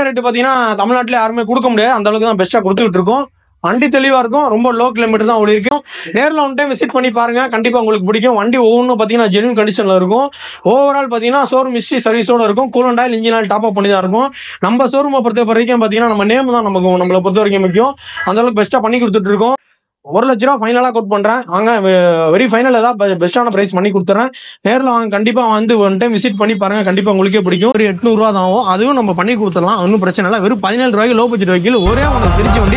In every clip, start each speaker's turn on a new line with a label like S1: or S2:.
S1: Rate பார்த்தீங்கன்னா தமிழ்நாட்டில் யாருமே கொடுக்க முடியாது, அந்த அளவுக்கு தான் பெஸ்ட்டாக கொடுத்துக்கிட்டு இருக்கோம். வண்டி தெளிவாக இருக்கும், ரொம்ப லோ கிலோமீட்டர் தான் ஓடி இருக்கும். நேரில் ஒன் டைம் விசிட் பண்ணி பாருங்க, கண்டிப்பாக உங்களுக்கு பிடிக்கும். வண்டி ஒவ்வொன்றும் பார்த்தீங்கன்னா ஜென்யூன் கண்டிஷனில் இருக்கும். ஓவரால் பார்த்தீங்கன்னா ஷோரூம் ஹிஸ்ட்ரி சர்வீஸோட இருக்கும். Coolant oil engine oil top up பண்ணி தான் இருக்கும். நம்ம ஷோரூமை பொறுத்த வரைக்கும் பார்த்தீங்கன்னா நம்ம நேம் தான் நம்மளை பொறுத்த வரைக்கும் முக்கியம். அந்த அளவுக்கு பெஸ்ட்டாக பண்ணி கொடுத்துட்டு இருக்கோம். 1 லட்ச ரூபா ஃபைனலாக கோட் பண்ணுறேன். வாங்க வெரி ஃபைனல் ஏதாவது பெஸ்ட்டான ப்ரைஸ் பண்ணி கொடுத்துறேன். நேரில் வாங்க, கண்டிப்பாக வந்து ஒன் டைம் விசிட் பண்ணி பாருங்கள், கண்டிப்பாக உங்களுக்கே பிடிக்கும். ஒரு 800 ரூபா தான் ஆகும், அதுவும் நம்ம பண்ணி கொடுத்துடலாம், ஒன்றும் பிரச்சனை இல்லை. வெறும் 17 ரூபாய்க்கு லோ பட்ஜெட் வெஹிக்கிள், ஒரே ஒன்று திருச்சி வண்டி.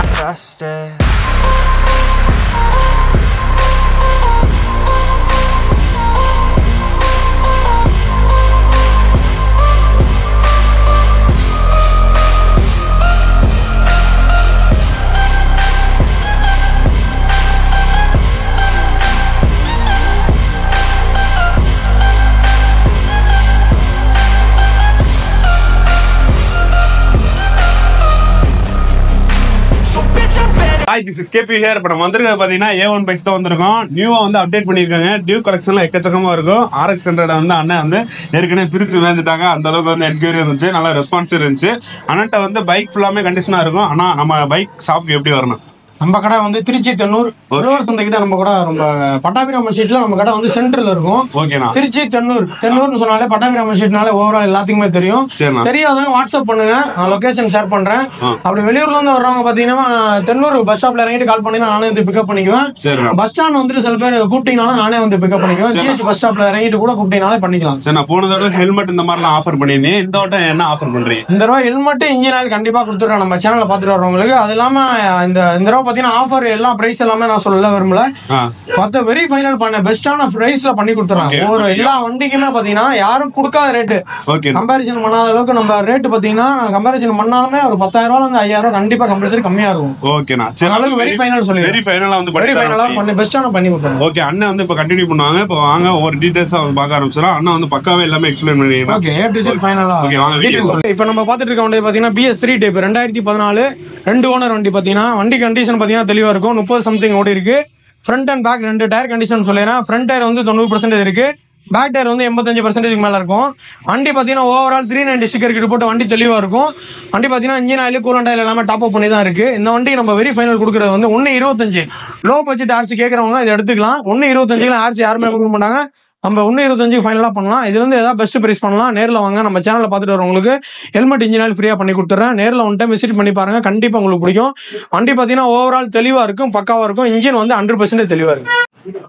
S2: Hi, this is KP here. இப்போ நம்ம வந்திருக்கிறது பார்த்தீங்கன்னா A1 பைக்ஸ் தான் வந்திருக்கோம். நியூவா வந்து அப்டேட் பண்ணியிருக்காங்க. டியூ கலெக்ஷன்ல எக்கச்சக்கமா இருக்கும். RX 100 வந்து அண்ணன் வந்து ஏற்கனவே பிரிச்சு மேஞ்சிட்டாங்க. அந்த அளவுக்கு வந்து என்கொயரி இருந்துச்சு, நல்ல ரெஸ்பான்ஸ் இருந்துச்சு. அண்ணன்ட்ட வந்து பைக் ஃபுல்லாமே கண்டிஷனா இருக்கும். ஆனா நம்ம பைக் ஷாப்புக்கு எப்படி வரணும்?
S1: நம்ம கடை வந்து திருச்சி தென்னூர் உழவர் சந்தைக்கிட்ட நம்ம கடை ரொம்ப பட்டாபிராமன் ஸ்ட்ரீட்ல நம்ம கடை வந்து சென்டர்ல இருக்கும்.
S2: ஓகேண்ணா.
S1: திருச்சி தென்னூர்னு சொன்னாலே பட்டாபிராமன் ஸ்ட்ரீட்னாலே ஓவரால் எல்லாத்துக்குமே தெரியும். தெரியாதவங்க வாட்ஸ்அப் பண்ணுங்க, நான் லொகேஷன் ஷேர் பண்றேன். அப்படி வெளியூர்ல இருந்து வர்றவங்க பாத்தீங்கன்னா தென்னூர் பஸ் ஸ்டாப்ல இறங்கிட்டு கால் பண்ணி நானே வந்து பிக்கப் பண்ணிக்குவேன். பஸ் ஸ்டாண்ட் வந்துட்டு சில பேர் கூப்பிட்டீங்கனாலும் நானே வந்து பிக்கப் பண்ணிக்குவேன். GH பஸ் ஸ்டாப்ல இறங்கிட்டு கூட கூப்பிட்டீங்கனாலே பண்ணிக்கலாம்.
S2: சரி, நான் போன தடவை ஹெல்மெட் இந்த மாதிரிலாம் ஆஃபர் பண்ணியிருந்தேன். இந்த வட்டம் என்ன ஆஃபர் பண்றீங்க?
S1: இந்த தடவை ஹெல்மெட் இன்ஜின் ஆயில் கண்டிப்பா கொடுத்துருக்கேன் நம்ம சேனல்ல பாத்துட்டு வர்றவங்களுக்கு. அது இல்லாம இந்த தடவை பாத்தீங்கன்னா ஆஃபர் எல்லா பிரைஸ் எல்லாமே நான் சொல்ல விரும்பல, பார்த்து வெரி ஃபைனல் பண்ண பெஸ்டான பிரைஸ்ல பண்ணி கொடுத்துறாங்க. ஒரு எல்லா வண்டிக்குமே பாத்தீங்கன்னா யாரும் கொடுக்காத ரேட்டு, கம்பேரிசன் பண்ணாத அளவுக்கு நம்ம ரேட் பாத்தீங்கன்னா கம்பேரிசன் பண்ணாலுமே ஒரு 10,000 ரூபாய் இருந்து 5,000 ரூபாய் கண்டிப்பா கம்பல்சரி கம்மியா இருக்கும்.
S2: ஓகேண்ணா.
S1: அளவுக்கு வெரி ஃபைனல் சொல்லி
S2: வெரி ஃபைனலா வந்து
S1: வெரி ஃபைனலா பண்ணி பெஸ்டான பண்ணி கொடுத்துறாங்க.
S2: ஓகே, அண்ணன் வந்து இப்ப கண்டினியூ பண்ணுவாங்க. இப்போ வாங்க ஒரு டீடைல்ஸா வந்து பார்க்க ஆரம்பிச்சலாம். அண்ணா வந்து பக்காவே எல்லாமே எக்ஸ்பிளைன் பண்ணிடுங்க.
S1: ஓகே, ஏ டு இசட் ஃபைனலா.
S2: ஓகே, வாங்க வீடியோ.
S1: இப்போ நம்ம பார்த்துட்டு இருக்க வண்டி பாத்தீங்கன்னா BS3 டைப் 2014 2 ஓனர் வண்டி. பாத்தீங்கன்னா வண்டி கண்டிஷன் பாத்தீங்கன்னா தெளிவா இருக்கும். 30 சம்திங் ஓடி இருக்கு. Front and back 2 tyre condition சொல்லிடுறேன். ஃப்ரண்ட் டயர் வந்து 90% இருக்கு, பேக் டயர் வந்து 85% மேல இருக்கும். வண்டி பாத்தீங்கன்னா ஓவரால் 390 ஸ்டிக்கர் கிட்ட போட்டு வண்டி தெளிவா இருக்கும். வண்டி பாத்தீங்கன்னா இன்ஜின் ஆயில் கூலண்ட் ஆயில் எல்லாமே டாப் அப் பண்ணி தான் இருக்கு. இந்த வண்டி நம்ம வெரி ஃபைனல் கொடுக்குறது வந்து 1.25 லோ பட்ஜெட் RC கேட்கறவங்க இதை எடுத்துக்கலாம். 1.25 RC யாருமே கொடுக்க மாட்டாங்க, நம்ம 1.25 ஃபைனலாக பண்ணலாம். இதுல இருந்து ஏதாவது பெஸ்ட் பிரைஸ் பண்ணலாம். நேரில் வாங்க, நம்ம சேனலில் பார்த்துட்டு வரவங்களுக்கு ஹெல்மெட் இன்ஜின் ஆயில் ஃப்ரீயாக பண்ணி கொடுத்துறேன். நேரில் ஒன் டைம் விசிட் பண்ணி பாருங்க, கண்டிப்பாக உங்களுக்கு பிடிக்கும். வண்டி பார்த்தீங்கன்னா ஓவரால் தெளிவாக இருக்கும், பக்காவாக இருக்கும். இன்ஜின் வந்து 100% தெளிவாக இருக்கும்.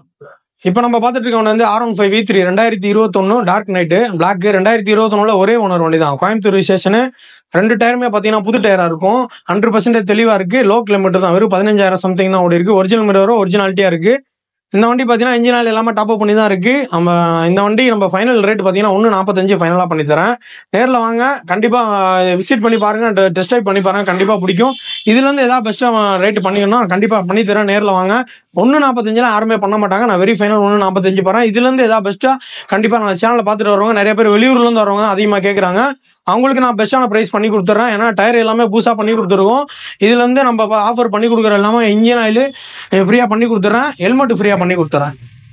S1: இப்போ நம்ம பார்த்துட்டு இருக்கவங்க வந்து R15 V3 2021 dark night black 2021 ஒரே ஓனர் வண்டி தான். கோயம்புத்தூர் ரிஜிஸ்ட்ரேஷன். 2 டயருமே பார்த்தீங்கன்னா புது டயராக இருக்கும். 100% தெளிவாக இருக்கு. லோ கிலோமீட்டர் தான், வெறும் 15,000 சம்திங் தான் ஓடி இருக்கு. ஒரிஜினல் மிரரும் ஒரிஜினாலிட்டியாக இருக்கு. இந்த வண்டி பார்த்தீங்கன்னா இன்ஜின் ஆயில் எல்லாமே டாப் அப் பண்ணி தான் இருக்கு. நம்ம இந்த வண்டி நம்ம ஃபைனல் ரேட் பார்த்தீங்கன்னா 1.45 ஃபைனலாக பண்ணி தரேன். நேரில் வாங்க, கண்டிப்பாக விசிட் பண்ணி பாருங்க, டெஸ்ட் ட்ரைவ் பண்ணி பாருங்க, கண்டிப்பாக பிடிக்கும். இதுலேருந்து ஏதாவது பெஸ்ட்டாக ரேட் பண்ணிக்கணும், கண்டிப்பாக பண்ணி தரேன். நேரில் வாங்க. 1.45 யாருமே பண்ண மாட்டாங்க, நான் வெரி ஃபைனல் 1.45 போகிறேன். இதுலேருந்து ஏதாவது பெஸ்ட்டாக கண்டிப்பாக நான் சேனலில் பார்த்துட்டு வருவாங்க. நிறைய பேர் வெளியூர்லேருந்து வரவங்க அதிகமாக கேட்குறாங்க, அவங்களுக்கு நான் பெஸ்ட்டான ப்ரைஸ் பண்ணி கொடுத்துட்றேன். ஏன்னா டயர் எல்லாமே புதுசாக பண்ணி கொடுத்துருக்கோம். இதுலேருந்து நம்ம ஆஃபர் பண்ணி கொடுக்குற எல்லாமே இன்ஜின் ஆயில் ஃப்ரீயாக பண்ணி கொடுத்துட்றேன், ஹெல்மெட் ஃப்ரீயாக பண்ணி கொடுத்துறேன்.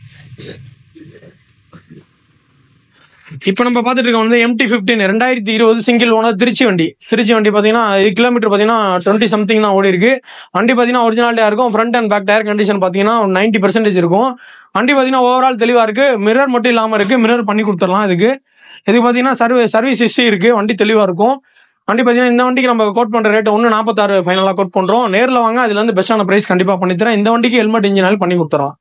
S1: இப்போ நம்ம பார்த்துட்டு இருக்க வந்து MT-15 2020 சிங்கிள் ஓனர் திருச்சி வண்டி பார்த்தீங்கன்னா கிலோமீட்டர் பார்த்தீங்கன்னா 20 சம்திங் தான் ஓடி இருக்கு. வண்டி பார்த்தீங்கன்னா ஒரிஜினாலிட்டியாக இருக்கும். Front and back tyre condition பார்த்தீங்கன்னா 90% இருக்கும். வண்டி பார்த்தீங்கன்னா ஓவரால் தெளிவாக இருக்கு. மிரர் மட்டும் இல்லாமல் இருக்கு, மிரர் பண்ணி கொடுத்துடலாம். இதுக்கு பார்த்தீங்கன்னா சர்வீஸ் ஹிஸ்ட்ரி இருக்கு. வண்டி தெளிவாக இருக்கும். வண்டி பார்த்தீங்கன்னா இந்த வண்டிக்கு நம்ம கோட் பண்ணுற ரேட் 1.46 ஃபைனலாக கோட் பண்ணுறோம். நேரில் வாங்க, அதுல இருந்து பெஸ்ட்டான ப்ரைஸ் கண்டிப்பாக பண்ணித்தரேன். இந்த வண்டிக்கு ஹெல்மெட் இன்ஜின் ஆயில் பண்ணி கொடுத்துறோம்.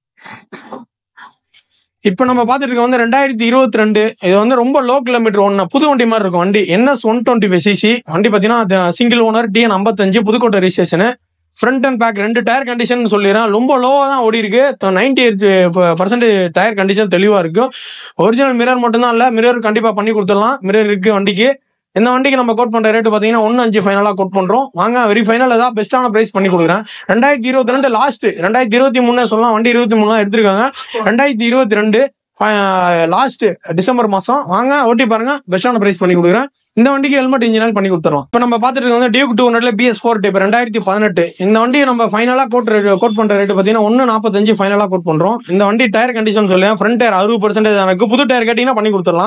S1: இப்போ நம்ம பார்த்துட்டு இருக்க வந்து 2022 இது வந்து ரொம்ப லோ கிலோமீட்டர் ஒன்று புது வண்டி மாதிரி இருக்கும். வண்டி NS 125cc வண்டி பார்த்தீங்கன்னா single owner TN 55 Pudukkottai registration. Front and back 2 tyre condition சொல்லிடுறேன். ரொம்ப லோவாக தான் ஓடி இருக்கு. 98% டயர் கண்டிஷன் தெளிவாக இருக்கும். ஒரிஜினல் மிரர் மட்டும்தான் இல்லை, மிரர் கண்டிப்பாக பண்ணி கொடுத்துடலாம். மிரர் இருக்கு வண்டிக்கு. இந்த வண்டிக்கு நம்ம கோட் பண்ற ரேட் பார்த்தீங்கன்னா 1.5 ஃபைனலாக கோட் பண்றோம். வாங்க, வெரி ஃபைனல் ஏதாவது பெஸ்ட்டான பிரைஸ் பண்ணி கொடுக்குறேன். 2022 லாஸ்ட், 2023 சொல்லலாம், வண்டி 23 தான் எடுத்திருக்காங்க. 2022 லாஸ்ட் டிசம்பர் மாசம். வாங்க ஓட்டி பாருங்க, பெஸ்ட்டான பிரைஸ் பண்ணி கொடுக்குறேன். இந்த வண்டிக்கு ஹெல்மெட் இன்ஜின் பண்ணி கொடுத்துறோம். இப்போ நம்ம பார்த்துட்டு இருக்க வந்து டியூக் 200 BS4 டைப் 2018. இந்த வண்டி நம்ம ஃபைனலாக கோட் பண்ற ரேட் பார்த்தீங்கன்னா 1.45 ஃபைனலாக கோட் பண்றோம். இந்த வண்டி டயர் கண்டிஷன் சொல்லுவேன். ஃப்ரண்ட் டயர் 60% இருக்கு. புது டயர் கேட்டீங்கன்னா பண்ணி கொடுத்துடலாம்.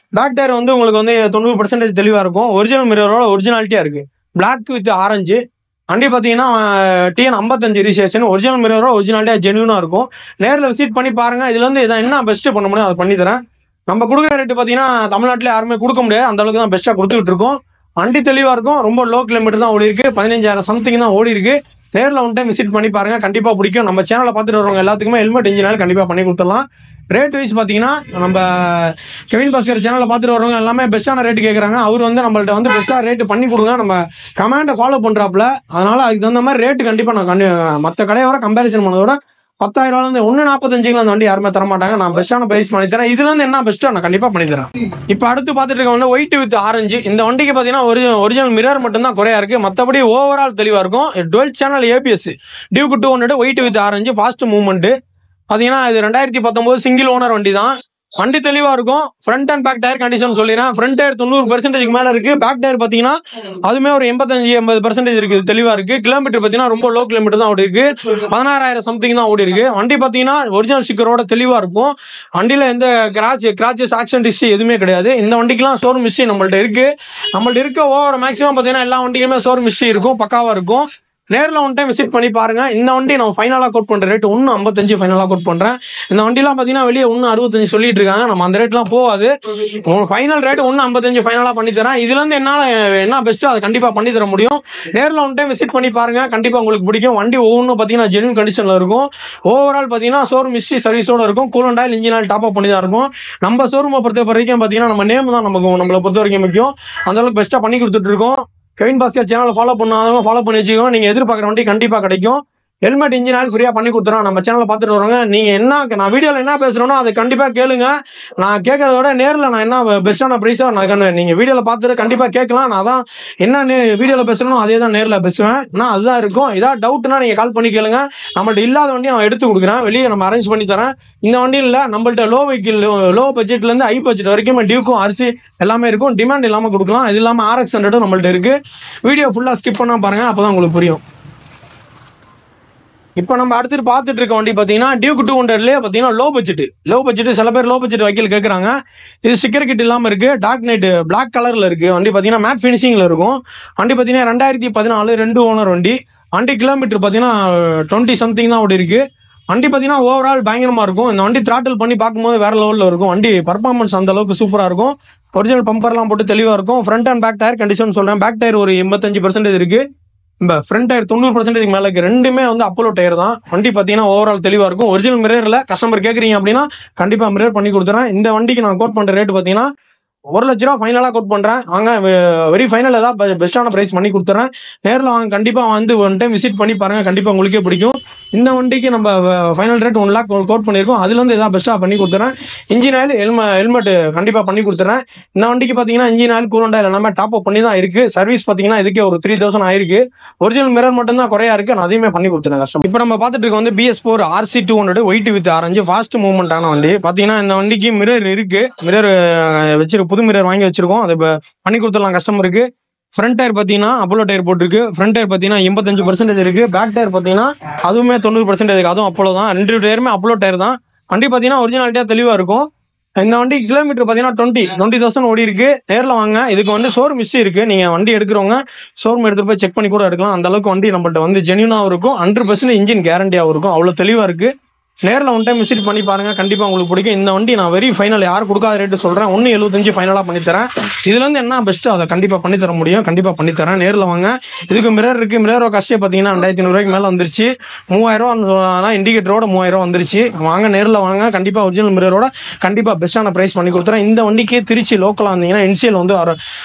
S1: பேக் டயர் வந்து உங்களுக்கு வந்து 90% தெளிவாக இருக்கும். ஒரிஜினல் மிரரோட ஒரிஜினாலிட்டியாக இருக்குது. Black with orange. வண்டி பார்த்தீங்கன்னா டிஎன் 55 ரிஜிஸ்ட்ரேஷன். ஒரிஜினல் மிரரோட ஒரிஜினாலிட்டியாக ஜென்யூனாக இருக்கும். நேரில் விசிட் பண்ணி பாருங்கள். இதுல இருந்து இதை என்ன பெஸ்ட்டு பண்ண முடியும் அதை பண்ணி தரேன். நம்ம கொடுக்குற ரேட்டு பார்த்தீங்கன்னா தமிழ்நாட்டில் யாருமே கொடுக்க முடியாது, அந்த அளவுக்கு தான் பெஸ்ட்டாக கொடுத்துக்கிட்டு இருக்கோம். வண்டி தெளிவாக இருக்கும். ரொம்ப லோ கிலோமீட்டர் தான் ஓடி இருக்கு. 15,000 சம்திங் தான் ஓடி இருக்கு. நேரில் ஒன் டைம் விசிட் பண்ணி பாருங்க, கண்டிப்பா பிடிக்கும். நம்ம சேனலை பார்த்துட்டு வரவங்க எல்லாத்துக்குமே ஹெல்மெட் இன்ஜினியர் கண்டிப்பா பண்ணி கொடுத்துடலாம். ரேட் வைஸ் பார்த்தீங்கன்னா நம்ம கெவின் பாஸ்கர் சேனலை பார்த்துட்டு வரவங்க எல்லாமே பெஸ்ட்டான ரேட்டு கேட்குறாங்க. அவர் வந்து நம்மள்ட்ட வந்து பெஸ்ட்டாக ரேட்டு பண்ணி கொடுங்க, நம்ம கமாண்டை ஃபாலோ பண்ணுறாப்புல. அதனால அதுக்கு தகுந்த மாதிரி ரேட்டு கண்டிப்பாக நான் மற்ற கடையோட கம்பேரிசன் பண்ணதோட 10,000 145 அந்த வண்டி யாருமே தரமாட்டாங்க. நான் பெஸ்ட்டான பிரைஸ் பண்ணி தரேன். இதுல இருந்து என்ன பெஸ்ட்டோ நான் கண்டிப்பா பண்ணி தரேன். இப்போ அடுத்து பார்த்துட்டு இருக்க வந்து ஒயிட் வித் ஆரஞ்சு. இந்த வண்டிக்கு பார்த்தீங்கன்னா ஒரிஜினல் மிரர் மட்டும் தான் குறையா இருக்கு, மற்றபடி ஓவரால் தெளிவா இருக்கும். 12 channel ABS Duke 200 white with orange fast movement. பார்த்தீங்கன்னா இது 2019 சிங்கிள் ஓனர் வண்டி தான். வண்டி தெளிவா இருக்கும். Front and back tyre condition சொல்லிடுறேன். ஃப்ரண்ட் டயர் 90% மேல இருக்கு. பேக் டயர் பாத்தீங்கன்னா அதுமே ஒரு 85-80% இருக்கு, தெளிவா இருக்கு. கிலோமீட்டர் பாத்தீங்கன்னா ரொம்ப லோ கிலோமீட்டர் தான் ஓடி இருக்கு. 16,000 சம்திங் தான் ஓடி இருக்கு. வண்டி பாத்தீங்கன்னா ஒரிஜினல் ஸ்டிக்கரோட தெளிவா இருக்கும். வண்டியில எந்த கிராச்சஸ் ஆக்சிடென்ட் ஹிஸ்ட்ரி எதுவுமே கிடையாது. இந்த வண்டிக்கெல்லாம் ஷோரூம் ஹிஸ்ட்ரி நம்மள்ட்ட இருக்கு. ஓவர் மேக்ஸிமம் பாத்தீங்கன்னா எல்லா வண்டிக்குமே ஷோரூம் ஹிஸ்ட்ரி இருக்கும், பக்காவா இருக்கும். நேரில் ஒன் டைம் விசிட் பண்ணி பாருங்க. இந்த வண்டி நான் ஃபைனலாக கோட் பண்ணுற ரேட் 155 ஃபைனலாக கோட் பண்ணுறேன். இந்த வண்டிலாம் பார்த்தீங்கன்னா வெளியே 165 சொல்லிட்டு இருக்காங்க. நம்ம அந்த ரேட்லாம் போகாது. ஃபைனல் ரேட் 155 ஃபைனலாக பண்ணி தரேன். இதுலேருந்து என்ன பெஸ்ட்டோ அதை கண்டிப்பாக பண்ணி தர முடியும். நேரில் ஒன் டைம் விசிட் பண்ணி பாருங்க, கண்டிப்பாக உங்களுக்கு பிடிக்கும். வண்டி ஒவ்வொன்றும் பார்த்தீங்கன்னா ஜென்யூன் கண்டிஷனில் இருக்கும். ஓவரால் பார்த்தீங்கன்னா ஷோரூம் ஹிஸ்ட்ரி சர்வீஸோட இருக்கும். Coolant oil engine oil top up பண்ணி தான் இருக்கும். நம்ம ஷோரூமை பொறுத்த வரைக்கும் பார்த்தீங்கன்னா நம்ம நேம் தான் நம்மளை பொறுத்த வரைக்கும் முக்கியம். அந்த அளவுக்கு பெஸ்ட்டாக பண்ணி கொடுத்துட்டு இருக்கோம். கெவின் பாஸ்கர் சேனலை ஃபாலோ பண்ணாதவங்க ஃபாலோ பண்ணி வச்சுக்கோங்க. நீங்கள் எதிர்பார்க்குற வண்டி கண்டிப்பாக கிடைக்கும். ஹெல்மெட் இன்ஜின் ஆயில் ஃப்ரீயாக பண்ணி கொடுத்துறோம். நம்ம சேனலை பார்த்துட்டு வரவங்க நீங்கள் நான் வீடியோவில் என்ன பேசுகிறேனோ அதை கண்டிப்பாக கேளுங்க. நான் கேட்கறத விட நேரில் நான் என்ன பெஸ்ட்டான ப்ரைஸாக நான் நீங்கள் வீடியோவில் பார்த்துட்டு கண்டிப்பாக கேட்கலாம். நான் தான் என்ன வீடியோவில் பேசுகிறேனோ அதே தான் நேரில் பேசுவேன். நான் அதுதான் இருக்கும். ஏதாவது டவுட்னா நீங்கள் கால் பண்ணி கேளுங்க. நம்மள்ட்ட இல்லாத வண்டியை நான் எடுத்து கொடுக்குறேன், வெளியே நம்ம அரேஞ்ச் பண்ணி தரேன். இந்த வண்டியில் இல்லை, நம்மள்ட்ட லோ பட்ஜெட்லேருந்து ஹை பட்ஜெட் வரைக்கும் டியூக்கும் அரிசி எல்லாமே இருக்கும். டிமாண்ட் இல்லாமல் கொடுக்கலாம். இது இல்லாமல் RX 100 நம்மள்ட்ட இருக்குது. வீடியோ ஃபுல்லாக ஸ்கிப் பண்ணால் பாருங்கள், அப்போ தான் உங்களுக்கு புரியும். இப்போ நம்ம அடுத்து பார்த்துட்டு இருக்க வண்டி பார்த்தீங்கன்னா டியூக் 200லேயே பார்த்தீங்கன்னா லோ பட்ஜெட். சில பேர் லோ பட்ஜெட் வைக்கல் கேட்குறாங்க. இது ஸ்டிக்கர் கிட் இல்லாமல் இருக்குது. டார்க் நைட் பிளாக் கலரில் இருக்குது. வண்டி பார்த்தீங்கன்னா மேட் ஃபினிஷிங்கில் இருக்கும். வண்டி பார்த்தீங்கன்னா 2014 2 ஓனர் வண்டி. கிலோமீட்டர் பார்த்தீங்கன்னா 20 சம்திங் தான் ஓடி இருக்குது. வண்டி பார்த்தீங்கன்னா ஓவரால் பயங்கரமாக இருக்கும். இந்த வண்டி த்ராட்டில் பண்ணி பார்க்கும்போது வேற லெவலில் இருக்கும். வண்டி பர்ஃபார்மன்ஸ் அந்த அளவுக்கு சூப்பராக இருக்கும். ஒரிஜினல் பம்பர்லாம் போட்டு தெளிவாக இருக்கும். Front and back tyre condition சொல்கிறேன். பேக் டயர் ஒரு 85% இருக்குது. இந்த ஃப்ரண்ட் டயர் 90% மேலே இருக்குது. ரெண்டுமே வந்து அப்போலோ டயர் தான். வண்டி பார்த்தீங்கன்னா ஓவரால் தெளிவாக இருக்கும். ஒரிஜினல் மிரரில் கஸ்டமர் கேட்குறீங்க அப்படின்னா கண்டிப்பாக மிரர் பண்ணி கொடுத்துறேன். இந்த வண்டிக்கு நான் கோட் பண்ணுற ரேட் பார்த்தீங்கன்னா 1 லட்ச ரூபா ஃபைனலாக கோட் பண்ணுறேன். வாங்க வெரி ஃபைனல் ஏதாவது பெஸ்ட்டான ப்ரைஸ் பண்ணி கொடுத்துறேன். நேரில் வாங்க, கண்டிப்பாக வந்து ஒன் டைம் விசிட் பண்ணி பாருங்கள், கண்டிப்பாக உங்களுக்கே பிடிக்கும். இந்த வண்டிக்கு நம்ம ஃபைனல் ரேட் 1 லேக் கோட் பண்ணியிருக்கோம். அதுலேருந்து எதாவது பெஸ்ட்டாக பண்ணி கொடுத்துறேன். இன்ஜின் ஆயில் ஹெல்மெட் கண்டிப்பாக பண்ணி கொடுத்துறேன். இந்த வண்டிக்கு பார்த்தீங்கன்னா இன்ஜின் ஆயில் கூலண்ட் ஆயில் எல்லாமே டாப் அப் பண்ணி தான் இருக்குது. சர்வீஸ் பார்த்தீங்கன்னா இதுக்கே ஒரு 3000 ஆயிருக்கு. ஒரிஜினல் மிரர் மட்டும்தான் குறையா இருக்குது. நான் அதையுமே பண்ணி கொடுத்துறேன் கஷ்டம். இப்போ நம்ம பார்த்துட்டு இருக்க வந்து BS4 RC 200 white with orange fast மூவ்மெண்ட்டான வண்டி. பார்த்தீங்கன்னா இந்த வண்டிக்கு மிரர் இருக்குது. மிரர் வச்சிருக்கு, புது மிரர் வாங்கி வச்சிருக்கோம். அதை பண்ணி கொடுத்துடலாம் கஸ்டமருக்கு. ஃப்ரண்ட் டயர் பார்த்தீங்கன்னா அப்போலோ டயர் போட்டிருக்கு. ஃப்ரண்ட் டயர் பார்த்தீங்கன்னா 85% இருக்கு. பேக் டயர் பார்த்தீங்கன்னா அதுவுமே 90% இருக்கு. அதுவும் அப்போலோ தான். 2 டயருமே அப்போலோ டயர் தான். வண்டி பார்த்தீங்கன்னா ஒரிஜினாலிட்டியாக தெளிவாக இருக்கும். இந்த வண்டி கிலோமீட்டர் பார்த்தீங்கன்னா 20,000 ஓடி இருக்கு. நேரில் வாங்க. இதுக்கு வந்து ஷோரூம் ஹிஸ்ட்ரி இருக்கு. நீங்கள் வண்டி எடுக்கிறவங்க ஷோரூம் எடுத்துட்டு போய் செக் பண்ணி கூட எடுக்கலாம். அந்த அளவுக்கு வண்டி நம்மள்ட்ட வந்து ஜென்யூனாகவும் இருக்கும். 100% இன்ஜின் கேரண்டியாகவும் இருக்கும். அவ்வளோ தெளிவாக இருக்கு. நேரில் ஒன் டைம் விசிட் பண்ணி பாருங்க, கண்டிப்பாக உங்களுக்கு பிடிக்கும். இந்த வண்டி நான் வெரி ஃபைனல் யாரும் கொடுக்காத ரேட்டு சொல்கிறேன். 175 ஃபைனலாக பண்ணித்தரேன். இதுலேருந்து என்ன பெஸ்ட்டோ அதை கண்டிப்பாக பண்ணித்தர முடியும். கண்டிப்பாக பண்ணித்தரேன். நேரில் வாங்க. இதுக்கு மிரர் இருக்குது. மிரரோட கஷ்டம் பார்த்தீங்கன்னா 2500 ரூபாய்க்கு மேலே வந்துருச்சு. 3000 இண்டிகேட்டரோட 3000 வந்துருச்சு. வாங்க, நேரில் வாங்க. கண்டிப்பாக ஒரிஜினல் மிரரோட கண்டிப்பாக பெஸ்ட்டான ப்ரைஸ் பண்ணி கொடுத்துறேன். இந்த வண்டிக்கு திருச்சி லோக்கலாக இருந்தீங்கன்னா இன்சியல் வந்து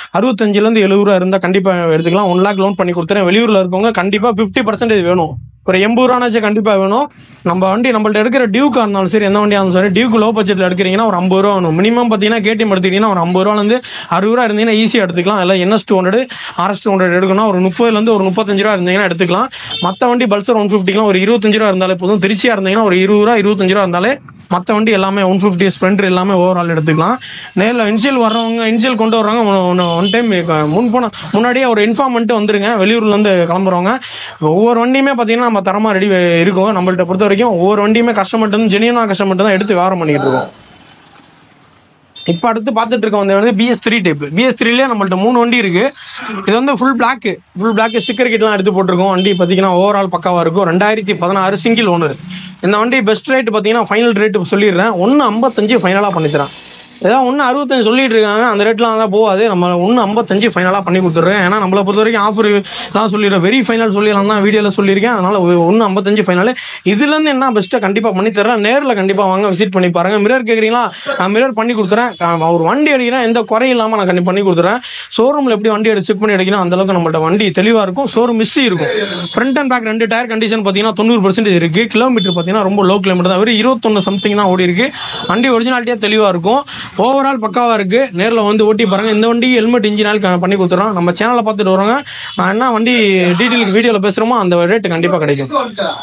S1: 65 70 ரூபா இருந்தால் கண்டிப்பாக எடுத்துக்கலாம். 1 லேக் லோன் பண்ணி கொடுத்துறேன். வெளியூரில் இருக்கவங்க கண்டிப்பாக 50% வேணும். ஒரு 80 ரூபானாச்சும் கண்டிப்பாக வேணும். நம்ம வண்டி நம்மள்ட்ட எடுக்கிற டியூக்காக இருந்தாலும் சரி, எந்த வண்டியாக இருந்தாலும் சரி, டியூக் லோ பட்ஜெட்டில் எடுக்கிறீங்கன்னா ஒரு 50 ரூபா வேணும். மினிமம் பார்த்தீங்கன்னா KTM எடுத்துக்கிட்டீங்கன்னா ஒரு 50 ரூபாலேருந்து 60 ரூபா இருந்தீங்கன்னா ஈஸியாக எடுத்துக்கலாம். இல்லை NS 200 RS 200 எடுக்கணும். ஒரு 30லேருந்து ஒரு 35 ரூபா இருந்தீங்கன்னா எடுத்துக்கலாம். மற்ற வண்டி பல்சர் 150லாம் ஒரு 25 ரூபா இருந்தாலே போதும். திருச்சியாக இருந்தீங்கன்னா ஒரு 20 ரூபா 25 ரூபா இருந்தாலே மற்ற வண்டி எல்லாமே 150 ஸ்ப்ளெண்டர் எல்லாமே ஓவரால் எடுத்துக்கலாம். நேரில் இன்சியல் வர்றவங்க, இன்சியல் கொண்டு வர்றவங்க ஒன் டைம் முன்னாடியே ஒரு இன்ஃபார்ம் பண்ணிட்டு வந்துருங்க. வெளியூர்லேருந்து கிளம்புறவங்க. ஒவ்வொரு வண்டியுமே பார்த்தீங்கன்னா நம்ம தரமாக ரெடி இருக்கும். நம்மள்ட்ட பொறுத்த வரைக்கும் ஒவ்வொரு வண்டியுமே கஸ்டமர்ட்டு ஜெனியூனாக கஸ்டமர்ட்டு தான் எடுத்து வியாபாரம் பண்ணிக்கிட்டு இருக்கோம். இப்போ அடுத்து பார்த்துட்டு இருக்க வந்து BS3 டைப். BS3லேயே நம்மள்ட்ட 3 வண்டி இருக்குது. இது வந்து ஃபுல் பிளாக் ஸ்டிக்கர் கிட்லாம் எடுத்து போட்டிருக்கோம். வண்டி பார்த்தீங்கன்னா ஓவரால் பக்காவாக இருக்கும். 2016 சிங்கிள் ஓனர். இந்த வண்டி பெஸ்ட் ரேட்டு பார்த்தீங்கன்னா ஃபைனல் ரேட்டு சொல்லிடுறேன், 1.55 ஃபைனலாக பண்ணித்தரேன். ஏதாவது 1.65 சொல்லிட்டு இருக்காங்க, அந்த ரேட்லாம் தான் போகாது. நம்ம 1.55 ஃபைனலாக பண்ணி கொடுத்துட்றேன். ஏன்னா நம்மளை பொறுத்த வரைக்கும் ஆஃபர் தான் சொல்லிடுறேன், வெரி ஃபைனல் சொல்லிடலாம் தான் வீடியோவில் சொல்லியிருக்கேன். அதனால் 1.55 ஃபைனல். இதுலேருந்து என்ன பெஸ்ட்டாக கண்டிப்பாக பண்ணித்தரேன். நேரில் கண்டிப்பாக வாங்க, விசிட் பண்ணி பாருங்கள். மிரர் கேட்குறீங்களா, நான் மிரர் பண்ணி கொடுத்துறேன். ஒரு வண்டி அடிக்கிறேன், எந்த குறையும் இல்லாமல் நான் கண்டிப்பாக பண்ணி கொடுத்துறேன். ஷோரூமில் எப்படி வண்டி எடுத்து செக் பண்ணி அடிக்கணும் அந்தளவுக்கு நம்மள்ட்ட வண்டி தெளிவாக இருக்கும். ஷோரூம் மிஸ்ஸி இருக்கும். Front and back 2 tyre condition பார்த்தீங்கன்னா 90% இருக்குது. கிலோமீட்டர் பார்த்தீங்கன்னா ரொம்ப லோ கிலோமீட்டர் தான், வெறும் 21 சம்திங் தான் ஓடி இருக்குது. வண்டி ஒரிஜினாலிட்டியாக தெளிவாக இருக்கும். ஓவரால் பக்காவாக இருக்கு. நேரில் வந்து ஓட்டி பாருங்க. இந்த வண்டி ஹெல்மெட் இன்ஜின் ஆயில் பண்ணி கொடுத்துறோம். நம்ம சேனலை பார்த்துட்டு வரோங்க, நான் என்ன வண்டி டீட்டெயிலுக்கு வீடியோவில் பேசுகிறோமோ அந்த ரேட்டு கண்டிப்பாக கிடைக்கும்.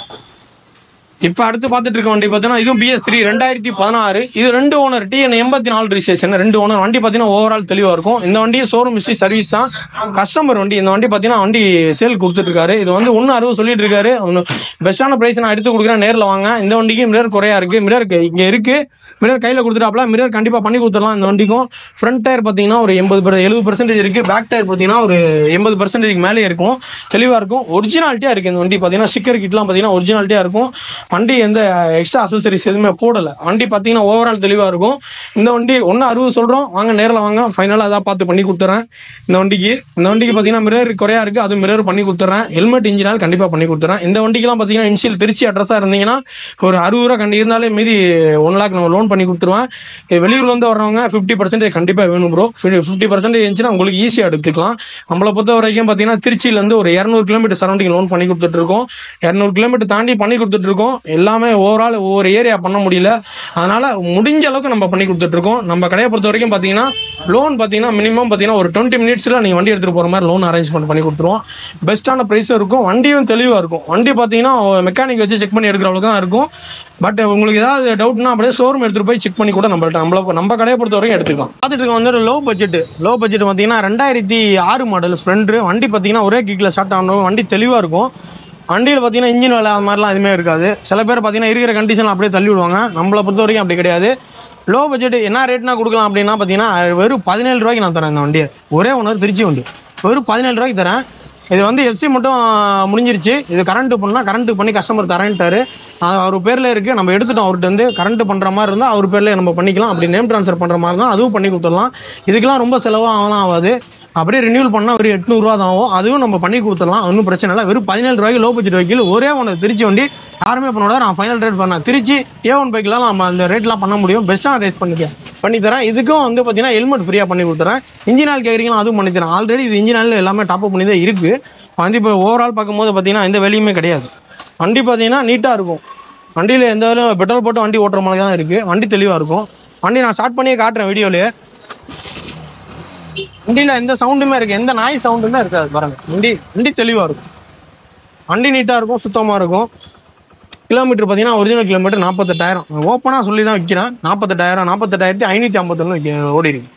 S1: இப்போ அடுத்து பார்த்துட்டு இருக்க வண்டி பார்த்தீங்கன்னா இதுவும் BS3 2016. இது 2 ஓனர், TN 84 ரிஜிஸ்ட்ரேஷன், 2 ஓனர். வண்டி பார்த்தீங்கன்னா ஓவரால் தெளிவாக இருக்கும். இந்த வண்டி ஷோரூம் ஹிஸ்ட்ரி சர்வீஸ் தான், கஸ்டமர் வண்டி. இந்த வண்டி பார்த்தீங்கன்னா வண்டி சேல் கொடுத்துருக்காரு. இது வந்து 1.60 சொல்லிட்டு இருக்காரு. பெஸ்ட்டான ப்ரைஸ் நான் எடுத்து கொடுக்குறேன், நேரில் வாங்க. இந்த வண்டிக்கு மிரர் குறையா இருக்குது. மிரர் இங்கே இருக்குது, மிரர் கையில் கொடுத்துட்டாப்ல. மிரர் கண்டிப்பாக பண்ணி கொடுத்துடலாம். இந்த வண்டிக்கும் ஃப்ரண்ட் டயர் பார்த்தீங்கன்னா ஒரு 70% இருக்குது. பேக் டயர் பார்த்தீங்கன்னா ஒரு 80% மேலே இருக்கும். தெளிவாக இருக்கும், ஒரிஜினாலிட்டியாக இருக்குது. இந்த வண்டி பார்த்தீங்கன்னா ஸ்டிக்கர் கிட்லாம் பார்த்தீங்கன்னா ஒரிஜினாலிட்டியாக இருக்கும். வண்டி எந்த எக்ஸ்ட்ரா அசசரிஸ் எதுவுமே போடலை. வண்டி பார்த்தீங்கன்னா ஓவரால் தெளிவாக இருக்கும். இந்த வண்டி 1.60 சொல்கிறோம், வாங்க நேரில் வாங்க, ஃபைனலாக அதான் பார்த்து பண்ணி கொடுத்துறேன். இந்த வண்டிக்கு பார்த்தீங்கன்னா மிரர் குறையா இருக்குது, அது மிரர் பண்ணி கொடுத்துறேன். ஹெல்மெட் இன்ஜினால் கண்டிப்பாக பண்ணி கொடுத்துறேன். இந்த வண்டிக்கெல்லாம் பார்த்தீங்கன்னா இன்சியல் திருச்சி அட்ரஸாக இருந்தீங்கன்னா ஒரு 60 ரூபா கண்டி இருந்தாலே மீதி 1 லேக் நம்ம லோன் பண்ணி கொடுத்துருவேன். வெளியூர்லேருந்து வர்றவங்க 50% கண்டிப்பாக வேணும் ப்ரோ. 50% இருந்துச்சுன்னா உங்களுக்கு ஈஸியாக எடுத்துக்கலாம். நம்மளை பொறுத்த வரைக்கும் பார்த்தீங்கன்னா திருச்சியிலேருந்து ஒரு 200 கிலோமீட்டர் சரௌண்டிங் லோன் பண்ணி கொடுத்துட்டு இருக்கோம். 200 கிலோமீட்டர் தாண்டி பண்ணி கொடுத்துட்டு இருக்கோம். எல்லாமே ஓவரால் ஒவ்வொரு ஏரியா பண்ண முடியல, அதனால முடிஞ்ச அளவுக்கு நம்ம பண்ணி கொடுத்துட்டு இருக்கோம். நம்ம கடையை பொறுத்த வரைக்கும் பார்த்தீங்கன்னா லோன் பார்த்தீங்கன்னா மினிமம் பார்த்தீங்கன்னா ஒரு 20 மினிட்ஸில் நீங்கள் வண்டி எடுத்துகிட்டு போகிற மாதிரி லோன் அரேஞ்ச்மெண்ட் பண்ணி கொடுத்துருவோம். பெஸ்ட்டான ப்ரைஸும் இருக்கும், வண்டியும் தெளிவாக இருக்கும். வண்டி பார்த்தீங்கன்னா மெக்கானிக் வச்சு செக் பண்ணி எடுக்கிற அளவுக்கு தான் இருக்கும். பட் உங்களுக்கு ஏதாவது டவுட்னா அப்படியே ஷோரூம் எடுத்துகிட்டு போய் செக் பண்ணி கூட நம்ம கடையை பொறுத்த வரைக்கும் எடுத்துக்கலாம். பார்த்துட்டு இருக்க வந்து லோ பட்ஜெட் பார்த்தீங்கன்னா 2006 மாடல் ஸ்ப்ளெண்டர். வண்டி பார்த்தீங்கன்னா ஒரே கிக்கில் ஸ்டார்ட் ஆகணும். வண்டி தெளிவாக இருக்கும். வண்டியில் பார்த்தீங்கன்னா இன்ஜின் வேலை அது மாதிரிலாம் எதுவுமே இருக்காது. சில பேர் பார்த்தீங்கன்னா இருக்கிற கண்டிஷனில் அப்படியே தள்ளி விடுவாங்க. நம்மளை பொறுத்த வரைக்கும் அப்படி கிடையாது. லோ பட்ஜெட் என்ன ரேட்னா கொடுக்கலாம் அப்படின்னா பார்த்தீங்கன்னா வெறும் 17 ரூபாய்க்கு நான் தரேன். இந்த வண்டியை ஒரே ஒன்று திருச்சி வண்டி வெறும் 17 ரூபாய்க்கு தரேன். இது வந்து FC மட்டும் முடிஞ்சிருச்சு. இது கரண்ட்டு பண்ணால் கரண்ட்டு பண்ணி கஸ்டமர் தரேன்ட்டாரு. அவர் பேரில் இருக்குது, நம்ம எடுத்துட்டோம். அவர்கிட்ட வந்து கரண்ட்டு பண்ணுற மாதிரி இருந்தால் அவர் பேரில் நம்ம பண்ணிக்கலாம். அப்படி நேம் ட்ரான்ஸ்ஃபர் பண்ணுற மாதிரி தான் அதுவும் பண்ணி கொடுத்துடலாம். இதுக்கெல்லாம் ரொம்ப செலவாகலாம் ஆகாது. அப்படியே ரினியூல் பண்ணால் ஒரு 800 ரூபா தான் ஆகும். அதுவும் நம்ம பண்ணி கொடுத்துடலாம், ஒன்றும் பிரச்சனை இல்லை. வெறும் 17 ரூபாய்க்கு லோ பட்ஜெட் வெஹிக்கிள் ஒரே ஒன்று திருச்சி வண்டி. யாருமே பண்ணோட நான் ஃபைனல் ரேட் பண்ணேன். திருச்சி A1 பைக்கெலாம் நம்ம அந்த ரேட்லாம் பண்ண முடியும். பெஸ்ட்டான ரேட் பண்ணி தரேன். இதுக்கும் வந்து பார்த்தீங்கன்னா ஹெல்மெட் ஃப்ரீயாக பண்ணி கொடுத்துறேன். இன்ஜின் ஆயில் கேட்குறீங்கன்னா அதுவும் பண்ணி தரேன். ஆல்ரெடி இது இன்ஜின் ஆயில் எல்லாமே டாப்அப் பண்ணி தான் இருக்குது. வந்து இப்போ ஓவரால் பார்க்கும்போது பார்த்தீங்கன்னா எந்த வேலையுமே கிடையாது. வண்டி பார்த்தீங்கன்னா நீட்டாக இருக்கும். வண்டியில் எந்த வேலையும் பெட்ரோல் போட்டு வண்டி ஓட்டுற மாதிரி தான் இருக்குது. வண்டி தெளிவாக இருக்கும். வண்டி நான் ஸ்டார்ட் பண்ணியே காட்டுறேன் வீடியோலேயே. வண்டியில் எந்த சவுண்டுமே இருக்குது, எந்த நாய் சவுண்டுமே இருக்காது பாருங்கள். வண்டி தெளிவாக இருக்கும். வண்டி நீட்டாக இருக்கும், சுத்தமாக இருக்கும். கிலோமீட்டர் பார்த்தீங்கன்னா ஒரிஜினல் கிலோமீட்டர் 48,000. ஓப்பனாக சொல்லி தான் விற்கிறேன். 48,551 ஓடி இருக்கு.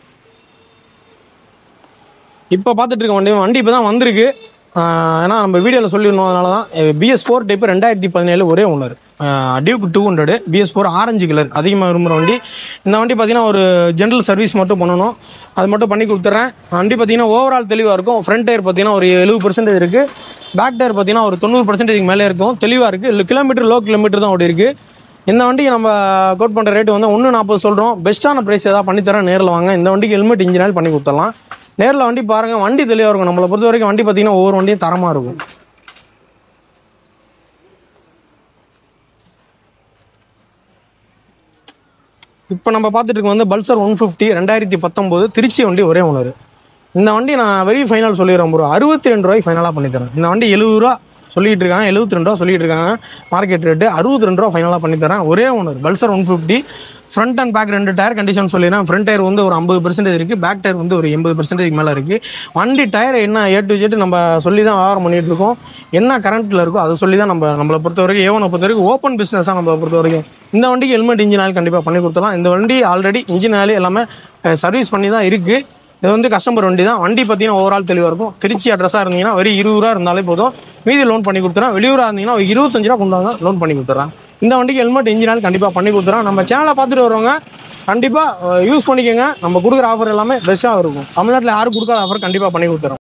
S1: இப்போ பார்த்துட்டு இருக்க வண்டி இப்போ தான் வந்திருக்கு. ஏன்னா நம்ம வீடியோவில் சொல்லிடணும், அதனால தான். BS4 டைப்பு 2017 ஒரே owner. Duke 200 BS4 orange colour அதிகமாக விரும்புகிற வண்டி. இந்த வண்டி பார்த்தீங்கன்னா ஒரு ஜென்ரல் சர்வீஸ் மட்டும் பண்ணணும், அது மட்டும் பண்ணி கொடுத்துட்றேன். வண்டி பார்த்தீங்கன்னா ஓவரால் தெளிவாக இருக்கும். ஃப்ரண்ட் டயர் பார்த்தீங்கன்னா ஒரு 70% இருக்குது. பேக் டயர் பார்த்தீங்கன்னா ஒரு 90% மேலே இருக்கும். தெளிவாக இருக்குது. கிலோமீட்டர் லோ கிலோமீட்டர் தான் ஓடி இருக்குது. இந்த வண்டிக்கு நம்ம கோட் பண்ணுற ரேட்டு வந்து 1.40 சொல்கிறோம். பெஸ்ட்டான ப்ரைஸ் ஏதாவது பண்ணித்தரேன், நேரில் வாங்க. இந்த வண்டிக்கு ஹெல்மெட் இன்ஜின் ஆயில் பண்ணி கொடுத்துடலாம். நேரில் வண்டி பாருங்கள், வண்டி தெளிவாக இருக்கும். நம்மளை பொறுத்த வரைக்கும் வண்டி பார்த்தீங்கன்னா ஒவ்வொரு வண்டியும் தரமாக இருக்கும். இப்போ நம்ம பார்த்துட்டு இருக்க வந்து பல்சர் 150 2019 திருச்சி வண்டி ஒரே ஓனர். இந்த வண்டி நான் வெரி ஃபைனல் சொல்லிடுறேன் ப்ரோ, 62 ரூபாய்க்கு ஃபைனலாக பண்ணித்தரேன். இந்த வண்டி 70 ரூபா சொல்லிட்டு இருக்காங்க, 72 ரூபா சொல்லிட்டு இருக்காங்க மார்க்கெட் ரேட்டு. 62 ரூபா ஃபைனலாக பண்ணித்தரேன். ஒரே owner Pulsar 150. Front and back 2 tyre condition சொல்லிடுறேன். ஃப்ரண்ட் டயர் வந்து ஒரு 50% இருக்குது. பேக் டயர் வந்து ஒரு 80% மேலே இருக்குது. வண்டி டயர் என்ன A to Z நம்ம சொல்லி தான் வியாபாரம் பண்ணிகிட்டு இருக்கோம். என்ன கரண்ட்டில் இருக்கோ அதை சொல்லி தான் நம்மளை பொறுத்த வரைக்கும் A1 பொறுத்த வரைக்கும் ஓப்பன் பிஸ்னஸ் தான் நம்மளை பொறுத்த வரைக்கும். இந்த வண்டிக்கு ஹெல்மெட் இன்ஜின் ஆயில் கண்டிப்பாக பண்ணி கொடுத்துடலாம். இந்த வண்டி ஆல்ரெடி இன்ஜின் ஆயில் எல்லாமே சர்வீஸ் பண்ணி தான் இருக்குது. இது வந்து கஸ்டமர் வண்டி தான். வண்டி பார்த்தீங்கன்னா ஓவரால் தெளிவாக இருக்கும். திருச்சி அட்ரஸாக இருந்தீங்கன்னா வெறும் 20 ரூபா இருந்தாலே போதும், மீதி லோன் பண்ணி கொடுத்துறேன். வெளியூராக இருந்தீங்கன்னா 25 ரூபா கொண்டு வாங்க, லோன் பண்ணி கொடுத்துட்றேன். இந்த வண்டிக்கு ஹெல்மெட் இன்ஜின் ஆயில் கண்டிப்பாக பண்ணி கொடுத்துறேன். நம்ம சேனலை பார்த்துட்டு வருவாங்க, கண்டிப்பாக யூஸ் பண்ணிக்கோங்க. நம்ம கொடுக்குற ஆஃபர் எல்லாமே பெஸ்ட்டாக இருக்கும். தமிழ்நாட்டில் யாரும் கொடுக்காத ஆஃபர் கண்டிப்பாக பண்ணி கொடுத்துறோம்.